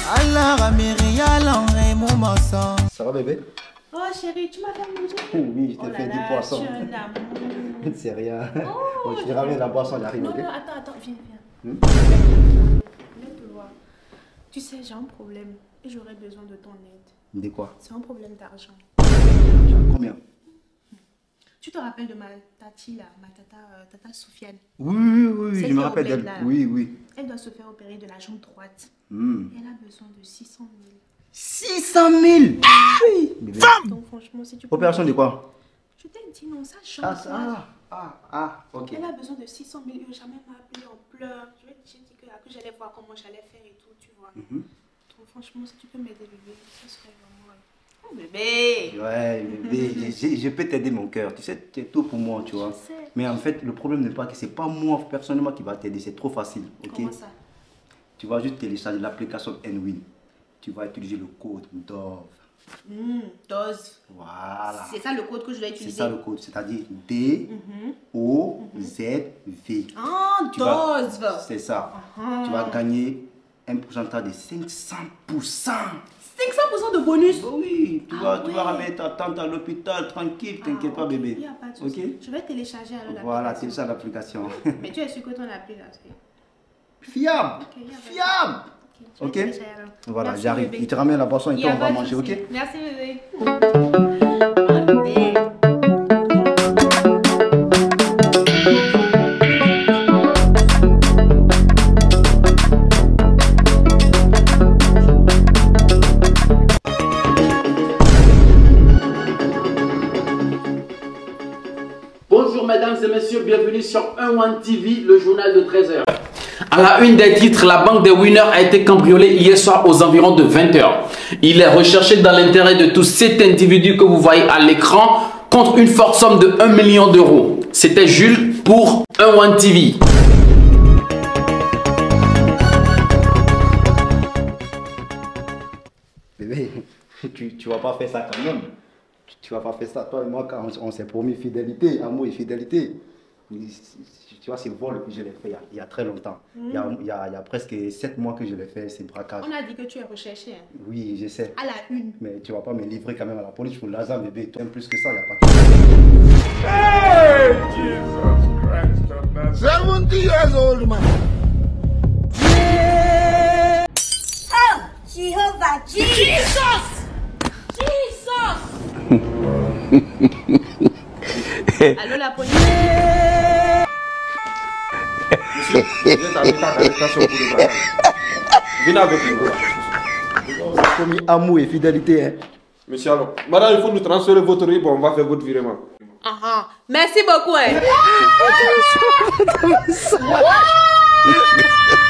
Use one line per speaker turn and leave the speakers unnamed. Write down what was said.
Ça va bébé?
Oh chérie, tu m'as fait manger?
Oui, je t'ai fait du poisson.
Tu es un amour.
C'est rien.
Oh,
Bon, je te ramène la boisson, j'arrive.
Non,
Ok?
non, attends, viens. Viens te voir. Tu sais, j'ai un problème et j'aurais besoin de ton aide.
De quoi?
C'est un problème d'argent.
Combien?
Tu te rappelles de ma tati là, ma tata Soufiane?
Oui,
Celle
je me
qui
rappelle
est au bled,
d'elle.
là.
Oui.
Elle doit se faire opérer de la jambe droite. Elle a besoin de 600 000.
600 000? Oui. Femme!
Donc franchement, si tu peux...
Opération de quoi?
Je t'ai dit non, ça change.
Ok.
Elle a besoin de 600 000 euros. Jamais m'a appelé en pleurs. J'ai dit que j'allais voir comment j'allais faire et tout, tu vois. Donc franchement, si tu peux m'aider, bébé, ça serait vraiment... Oh bébé!
Ouais, bébé, je peux t'aider mon cœur. Tu sais, tu es tout pour moi, tu vois.
Je sais.
Mais en fait, le problème n'est pas que c'est pas moi personnellement qui va t'aider. C'est trop facile, ok?
Comment ça?
Tu vas juste télécharger l'application Nwin. Tu vas utiliser le code DOVE.
Dose.
Voilà.
C'est ça le code que je dois utiliser?
C'est ça le code, c'est-à-dire D-O-Z-V.
Ah, dose.
C'est ça. Tu vas gagner un pourcentage de 500%.
500% de bonus?
Oui, tu vas ramener ta tante à l'hôpital, tranquille, t'inquiète pas bébé.
Il n'y a pas de souci. Je vais télécharger alors l'application.
Voilà, télécharge l'application.
Mais tu es sûr que ton appli là, c'est...
Fiable. Fiable. Ok. Voilà, j'arrive. Il te ramène la boisson et toi on va manger, ok?
Merci bébé.
Bonjour mesdames et messieurs, bienvenue sur 1 TV, le journal de 13h. À la une des titres, la banque des winners a été cambriolée hier soir aux environs de 20 h. Il est recherché dans l'intérêt de tous cet individu que vous voyez à l'écran contre une forte somme de 1 million d'euros. C'était Jules pour 1 TV.
Bébé, tu vas pas faire ça quand même. Tu vas pas faire ça. Toi et moi, quand on s'est promis fidélité, amour et fidélité. Tu vois, c'est vol que je l'ai fait il y a très longtemps. Il y a presque 7 mois que je l'ai fait, ces braquages.
On a dit que tu es recherché. Hein?
Oui, je sais.
À la une.
Mais tu vas pas me livrer quand même à la police pour l'argent, bébé. Toi, plus que ça, il n'y a pas que...
Hey, Jesus Christ of Nazareth. 70 years old man.
Oh, Jehovah, Jesus! Jesus!
Allô la police?
Monsieur, je t'arrête l'arrestation pour le braquage. Venez avec nous.
On s'est promis amour et fidélité. Hein.
Monsieur, alors, madame, il faut nous transférer votre RIB, on va faire votre virement.
Merci beaucoup. Hein.